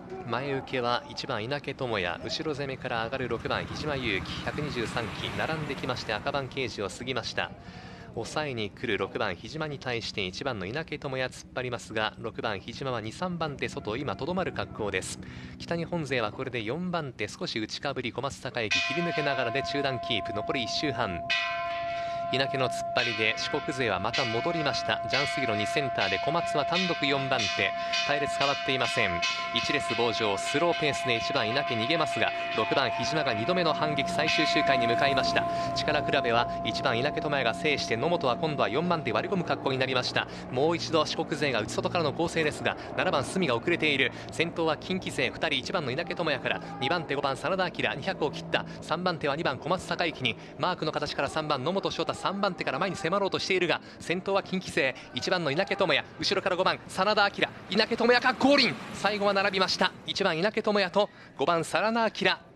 前受けは1番稲毛智也、後ろ攻めから上がる6番日島勇紀、123期並んできまして赤番ケージを過ぎました。抑えに来る6番日島に対して1番の稲毛智也突っ張りますが、6番日島は 2,3 番手外、今とどまる格好です。北日本勢はこれで4番手、少し内かぶり、小松孝之切り抜けながらで中段キープ、残り1周半。稲毛の突っ張りで四国勢はまた戻りました。ジャンスギロにセンターで小松は単独4番手、隊列変わっていません。1列傍上、スローペースで1番稲毛逃げますが、6番日島が2度目の反撃、最終周回に向かいました。力比べは1番稲毛智也が制して、野本は今度は4番手割り込む格好になりました。もう一度四国勢が内外からの構成ですが、7番隅が遅れている。先頭は近畿勢2人、1番の稲毛智也から2番手5番真田明、200を切った。3番手は2番小松孝之にマークの形から3番野本翔太、3番手から前に迫ろうとしているが、先頭は近畿勢1番の稲毛智也、後ろから5番真田明、稲毛智也か降臨、最後は並びました。1番稲毛智也と5番真田明、